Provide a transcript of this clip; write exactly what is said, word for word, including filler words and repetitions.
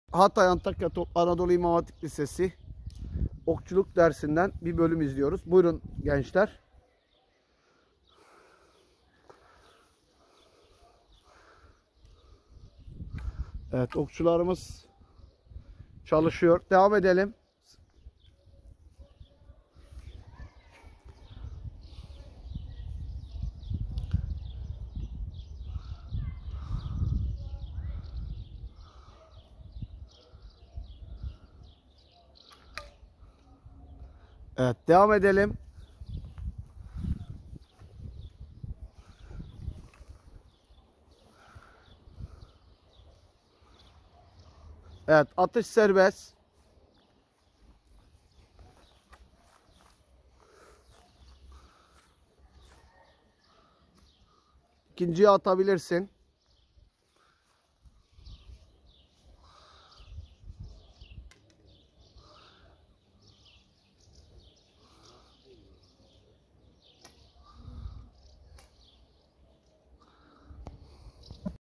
Hatay Antakya Top Anadolu İmam Hatip Lisesi okçuluk dersinden bir bölüm izliyoruz. Buyurun gençler. Evet, okçularımız çalışıyor. Devam edelim. Evet, devam edelim. Evet, atış serbest. İkinciyi atabilirsin.